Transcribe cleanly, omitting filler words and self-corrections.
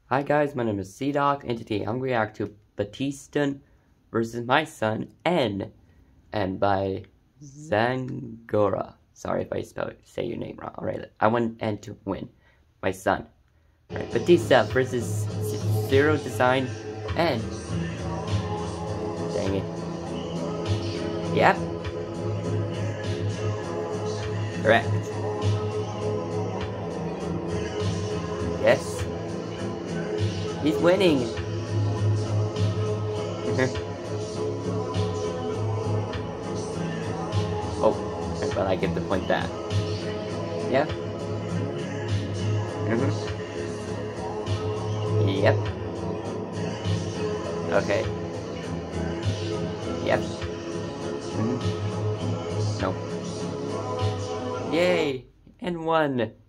Hi guys, my name is Cdog, and today I'm going to react to Bastion versus my son, N, and by Zangora. Sorry if I say your name wrong. Alright, I want N to win. My son. Alright, Batista versus Zero Design, N. Dang it. Yep. Correct. Yes. He's winning! Oh, but I get the point back. Yep. Yep. Okay. Yep. No. Yay! And won!